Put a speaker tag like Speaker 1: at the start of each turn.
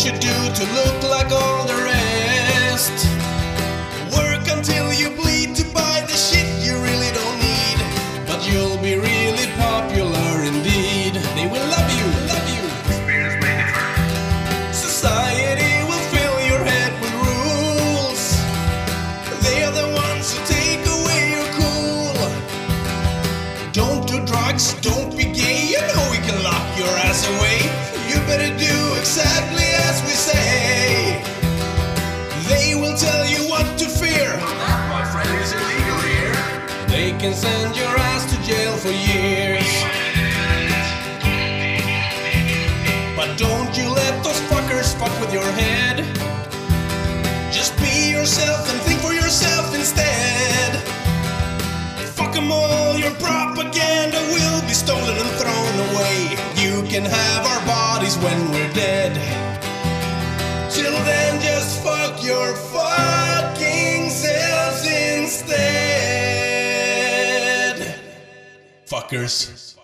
Speaker 1: should do to look like all the rest. Work until you bleed to buy the shit you really don't need, but you'll be really popular indeed. They will love you, love you. Society will fill your head with rules. They are the ones who take away your cool. Don't do drugs, don't be gay, you know we can lock your ass away. You better do exactly as we say. They will tell you what to fear.
Speaker 2: That, my friend, is illegal here.
Speaker 1: They can send your ass to jail for years. But don't you let those fuckers fuck with your head. Just be yourself and think for yourself instead. Fuck 'em all, your propaganda will be stolen and thrown away. You can have our bodies when we're dead. Till then, just fuck your fucking selves instead. Fuckers.